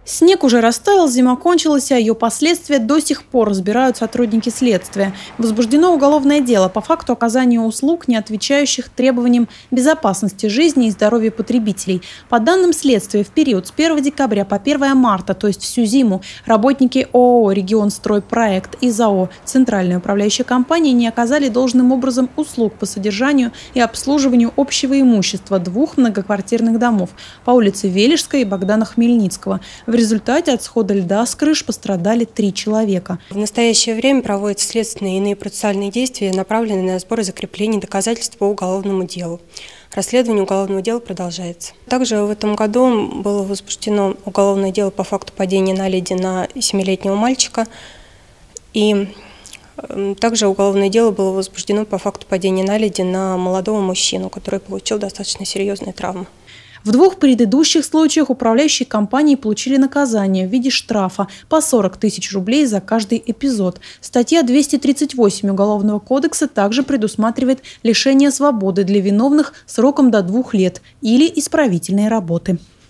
Снег уже растаял, зима кончилась, а ее последствия до сих пор разбирают сотрудники следствия. Возбуждено уголовное дело по факту оказания услуг, не отвечающих требованиям безопасности жизни и здоровья потребителей. По данным следствия, в период с 1 декабря по 1 марта, то есть всю зиму, работники ООО «Регионстройпроект» и ЗАО «Центральная управляющая компания» не оказали должным образом услуг по содержанию и обслуживанию общего имущества двух многоквартирных домов по улице Велишской и Богдана Хмельницкого. В результате от схода льда с крыш пострадали 3 человека. В настоящее время проводятся следственные и иные процессуальные действия, направленные на сбор и закрепление доказательств по уголовному делу. Расследование уголовного дела продолжается. Также в этом году было возбуждено уголовное дело по факту падения наледи на 7-летнего мальчика. И также уголовное дело было возбуждено по факту падения наледи на молодого мужчину, который получил достаточно серьезные травмы. В 2 предыдущих случаях управляющие компании получили наказание в виде штрафа по 40 тысяч рублей за каждый эпизод. Статья 238 Уголовного кодекса также предусматривает лишение свободы для виновных сроком до 2 лет или исправительные работы.